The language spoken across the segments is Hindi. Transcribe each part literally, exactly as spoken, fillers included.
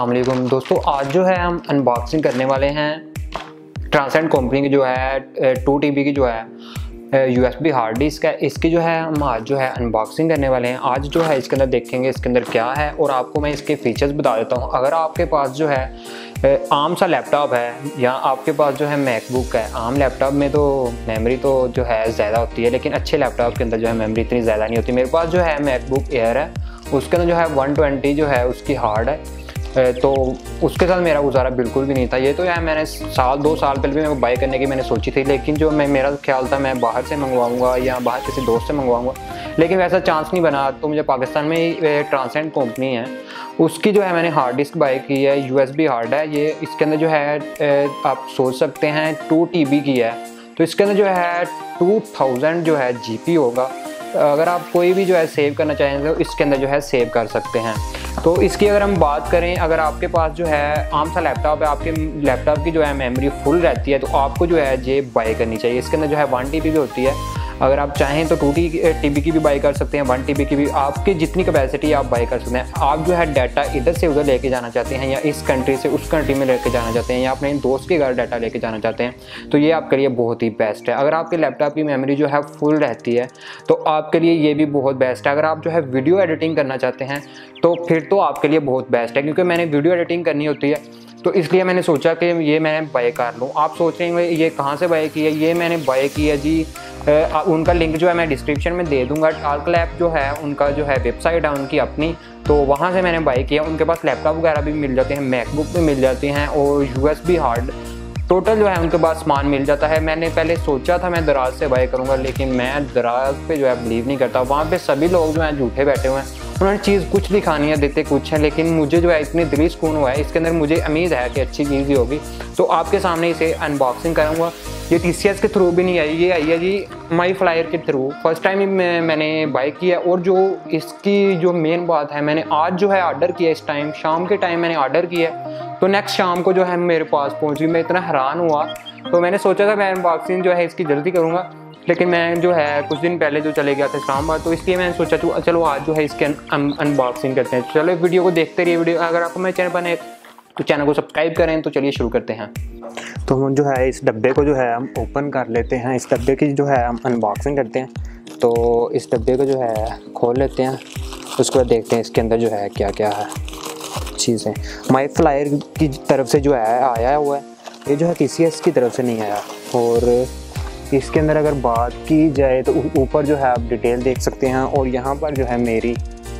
अस्सलाम वालेकुम दोस्तों, आज जो है हम अनबॉक्सिंग करने वाले हैं ट्रांसेंड कंपनी की जो है टू टी बी की जो है यूएसबी हार्ड डिस्क है। इसकी जो है हम आज जो है अनबॉक्सिंग करने वाले हैं। आज जो है इसके अंदर देखेंगे इसके अंदर क्या है और आपको मैं इसके फीचर्स बता देता हूँ। अगर आपके पास जो है आम सा लैपटॉप है या आपके पास जो है मैकबुक है, आम लैपटॉप में तो मेमोरी तो जो है ज़्यादा होती है, लेकिन अच्छे लैपटॉप के अंदर जो है मेमोरी इतनी ज़्यादा नहीं होती। मेरे पास जो है मैकबुक एयर है, उसके अंदर जो है वन ट्वेंटी जो है उसकी हार्ड है, तो उसके साथ मेरा गुजारा बिल्कुल भी नहीं था। ये तो यार मैंने साल दो साल पहले भी मेरे को बाई करने की मैंने सोची थी, लेकिन जो मैं मेरा ख्याल था मैं बाहर से मंगवाऊंगा या बाहर किसी दोस्त से मंगवाऊंगा, लेकिन वैसा चांस नहीं बना। तो मुझे पाकिस्तान में ही ट्रांसेंड कंपनी है, उसकी जो है मैंने हार्ड डिस्क बाई की है, यूएसबी हार्ड है। ये इसके अंदर जो है आप सोच सकते हैं टू टी बी की है, तो इसके अंदर जो है टू थाउजेंड जो है जी पी होगा। अगर आप कोई भी जो है सेव करना चाहें तो इसके अंदर जो है सेव कर सकते हैं। तो इसकी अगर हम बात करें, अगर आपके पास जो है आम सा लैपटॉप है, आपके लैपटॉप की जो है मेमोरी फुल रहती है, तो आपको जो है ये बाई करनी चाहिए। इसके अंदर जो है वन टी बी भी होती है, अगर आप चाहें तो टू टी बी की भी बाई कर सकते हैं, वन टी बी की भी, आपकी जितनी कैपेसिटी आप बाई कर सकते हैं। आप जो है डाटा इधर से उधर लेके जाना चाहते हैं या इस कंट्री से उस कंट्री में लेके जाना चाहते हैं या अपने दोस्त के घर डाटा लेके जाना चाहते हैं, तो ये आपके लिए बहुत ही बेस्ट है। अगर आपके लैपटॉप की मेमोरी जो है फुल रहती है तो आपके लिए ये भी बहुत बेस्ट है। अगर आप जो है वीडियो एडिटिंग करना चाहते हैं तो फिर तो आपके लिए बहुत बेस्ट है, क्योंकि मैंने वीडियो एडिटिंग करनी होती है, तो इसलिए मैंने सोचा कि ये मैं बाय कर लूँ। आप सोच रहे हैं ये कहाँ से बाय की है? ये मैंने बाय की है जी, आ, उनका लिंक जो है मैं डिस्क्रिप्शन में दे दूंगा। टाल्कलैब जो है उनका जो है वेबसाइट है उनकी अपनी, तो वहाँ से मैंने बाय किया। उनके पास लैपटॉप वगैरह भी मिल जाते हैं, मैकबुक भी मिल जाती हैं और यूएसबी हार्ड टोटल जो है उनके पास सामान मिल जाता है। मैंने पहले सोचा था मैं दराज से बाय करूँगा, लेकिन मैं दराज पे जो है बिलीव नहीं करता। वहाँ पे सभी लोग जो हैं झूठे बैठे हुए हैं, उन्होंने चीज़ कुछ दिखानी है, देते कुछ है, लेकिन मुझे जो है इतनी दिली सुकून हुआ है इसके अंदर, मुझे उम्मीद है कि अच्छी चीज़ ही होगी। तो आपके सामने इसे अनबॉक्सिंग करूँगा। ये टी सी एस के थ्रू भी नहीं आई, ये आई है जी माई फ्लायर के थ्रू। फर्स्ट टाइम ही मैं, मैंने बाय किया। और जो इसकी जो मेन बात है, मैंने आज जो है ऑर्डर किया, इस टाइम शाम के टाइम मैंने ऑर्डर किया, तो नेक्स्ट शाम को जो है मेरे पास पहुंची। मैं इतना हैरान हुआ, तो मैंने सोचा था मैं अनबॉक्सिंग जो है इसकी जल्दी करूँगा, लेकिन मैं जो है कुछ दिन पहले जो चले गया था इस्लामाबाद, तो इसलिए मैंने सोचा तो चलो आज जो है इसके अनबॉक्सिंग करते हैं। चलो वीडियो को देखते रहिए। वीडियो अगर आपको मेरे चैनल बने तो चैनल को सब्सक्राइब करें। तो चलिए शुरू करते हैं। तो हम जो है इस डब्बे को जो है हम ओपन कर लेते हैं। इस डब्बे की जो है हम अनबॉक्सिंग करते हैं। तो इस डब्बे को जो है खोल लेते हैं, उसके बाद देखते हैं इसके अंदर जो है क्या क्या है चीज़ें। माई फ्लायर की तरफ से जो है आया हुआ है, ये जो है टी सी एस की तरफ से नहीं आया। और इसके अंदर अगर बात की जाए तो ऊपर जो है आप डिटेल देख सकते हैं, और यहाँ पर जो है मेरी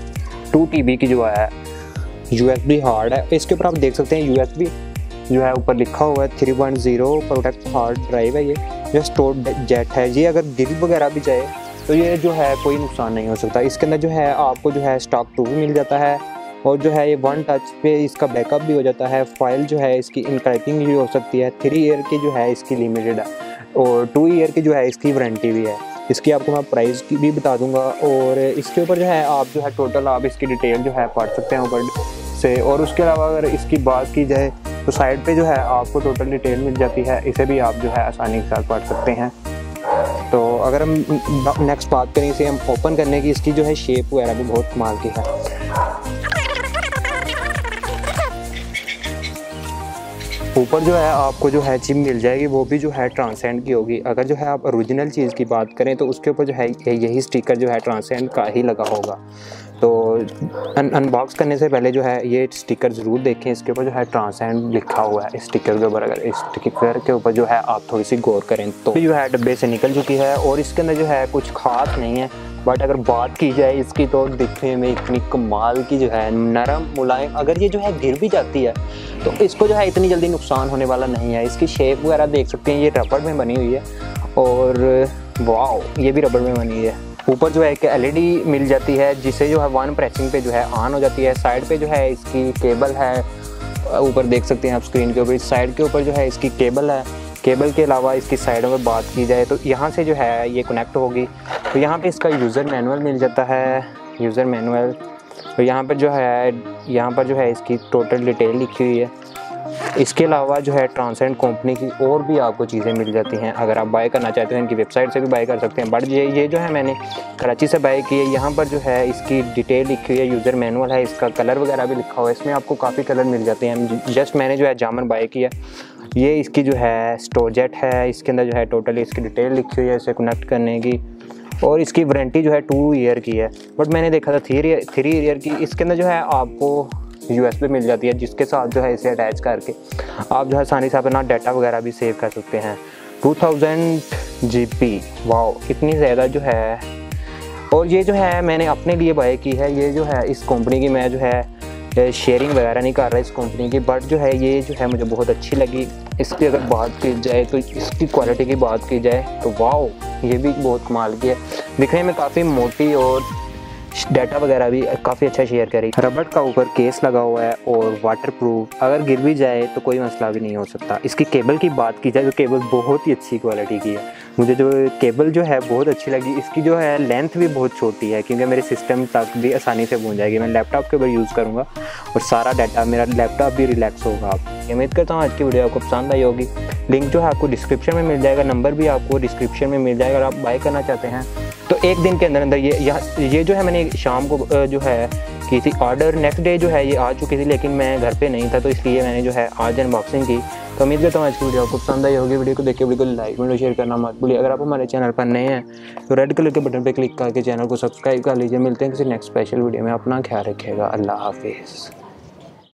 टू टी बी की जो है यूएसबी हार्ड है, इसके ऊपर आप देख सकते हैं यूएसबी जो है ऊपर लिखा हुआ है three point zero protect hard drive है। ये जो स्टोर जेट है, ये अगर गिर वगैरह भी जाए तो ये जो है कोई नुकसान नहीं हो सकता। इसके अंदर जो है आपको जो है स्टॉक टू भी मिल जाता है, और जो है ये वन टच पे इसका बैकअप भी हो जाता है। फाइल जो है इसकी इनक्रैकिंग भी हो सकती है। थ्री ईयर की जो है इसकी लिमिटेड है, और टू ईयर की जो है इसकी वारंटी भी है। इसकी आपको मैं प्राइस की भी बता दूंगा, और इसके ऊपर जो है आप जो है टोटल आप इसकी डिटेल जो है पढ़ सकते हैं ऊपर से। और उसके अलावा अगर इसकी बात की जाए तो साइड पे जो है आपको टोटल डिटेल मिल जाती है, इसे भी आप जो है आसानी के साथ पढ़ सकते हैं। तो अगर हम नेक्स्ट बात करें इसे हम ओपन करने की, इसकी जो है शेप वगैरह भी बहुत कमाल की है। ऊपर जो है आपको जो है चिप मिल जाएगी, वो भी जो है ट्रांसेंड की होगी। अगर जो है आप ओरिजिनल चीज़ की बात करें तो उसके ऊपर जो है यही स्टिकर जो है ट्रांसेंड का ही लगा होगा। तो अन अनबॉक्स करने से पहले जो है ये स्टिकर ज़रूर देखें, इसके ऊपर जो है ट्रांसेंड लिखा हुआ है। इस स्टिकर के ऊपर अगर इस स्टिकर के ऊपर जो है आप थोड़ी सी गौर करें तो जो है डब्बे से निकल चुकी है, और इसके अंदर जो है कुछ खास नहीं है। बट अगर बात की जाए इसकी तो दिखने में इतनी कमाल की जो है नरम मुलायम, अगर ये जो है गिर भी जाती है तो इसको जो है इतनी जल्दी नुकसान होने वाला नहीं है। इसकी शेप वगैरह देख सकते हैं, ये रबड़ में बनी हुई है, और वाओ ये भी रबड़ में बनी हुई है। ऊपर जो है एक एल ई डी मिल जाती है, जिसे जो है वन प्रेसिंग पे जो है ऑन हो जाती है। साइड पे जो है इसकी केबल है, ऊपर देख सकते हैं आप स्क्रीन के ऊपर। इस साइड के ऊपर जो है इसकी केबल है। केबल के अलावा इसकी साइड में बात की जाए तो यहाँ से जो है ये कनेक्ट होगी। तो यहाँ पे इसका यूज़र मैनुअल मिल जाता है, यूज़र मैनुअल। तो यहाँ पर जो है यहाँ पर जो है इसकी टोटल डिटेल लिखी हुई है। इसके अलावा जो है ट्रांसेंड कंपनी की और भी आपको चीज़ें मिल जाती हैं। अगर आप बाय करना चाहते हैं इनकी वेबसाइट से भी बाय कर सकते हैं। बट ये ये जो है मैंने कराची से बाय की है। यहाँ पर जो है इसकी डिटेल लिखी हुई है, यूज़र मैनुअल है, इसका कलर वगैरह भी लिखा हुआ है। इसमें आपको काफ़ी कलर मिल जाते हैं। जस्ट मैंने जो है जामन बाय किया। ये इसकी जो है स्टोरजेट है, इसके अंदर जो है टोटली इसकी डिटेल लिखी हुई है इसे कनेक्ट करने की, और इसकी वारंटी जो है टू ईयर की है। बट मैंने देखा था थ्री थ्री ईयर की। इसके अंदर जो है आपको यूएसबी मिल जाती है, जिसके साथ जो है इसे अटैच करके आप जो है आसानी से अपना डाटा वगैरह भी सेव कर सकते हैं। Two thousand G B, wow, इतनी ज़्यादा जो है। और ये जो है मैंने अपने लिए बाय की है। ये जो है इस कंपनी की मैं जो है शेयरिंग वगैरह नहीं कर रहा इस कंपनी की, बट जो है ये जो है मुझे बहुत अच्छी लगी। इसकी अगर बात की जाए तो इसकी क्वालिटी की बात की जाए तो वाओ, ये भी बहुत कमाल की है। दिखने में काफ़ी मोटी और डाटा वगैरह भी काफ़ी अच्छा शेयर करेगी। रबड़ का ऊपर केस लगा हुआ है और वाटरप्रूफ, अगर गिर भी जाए तो कोई मसला भी नहीं हो सकता। इसकी केबल की बात की जाए तो केबल बहुत ही अच्छी क्वालिटी की है। मुझे जो केबल जो है बहुत अच्छी लगी। इसकी जो है लेंथ भी बहुत छोटी है, क्योंकि मेरे सिस्टम तक भी आसानी से पहुंच जाएगी। मैं लैपटॉप के ऊपर यूज़ करूँगा और सारा डाटा मेरा लैपटॉप भी रिलैक्स होगा। आप उम्मीद करता हूँ आज की वीडियो आपको पसंद आई होगी। लिंक जो है आपको डिस्क्रिप्शन में मिल जाएगा, नंबर भी आपको डिस्क्रिप्शन में मिल जाएगा। अगर आप बाय करना चाहते हैं तो एक दिन के अंदर अंदर ये ये जो है मैंने शाम को जो है की थी ऑर्डर, नेक्स्ट डे जो है ये आ चुकी थी, लेकिन मैं घर पे नहीं था तो इसलिए मैंने जो है आज अनबॉक्सिंग की। तो उम्मीद करता हूँ आज की वीडियो आपको पसंद आई होगी। वीडियो को देखिए, वीडियो को लाइक वीडियो शेयर करना मत भूलिए। अगर आप हमारे चैनल पर नए हैं तो रेड कलर के बटन पर क्लिक करके चैनल को सब्सक्राइब कर लीजिए। मिलते हैं किसी नेक्स्ट स्पेशल वीडियो में। अपना ख्याल रखिएगा। अल्लाह हाफिज़।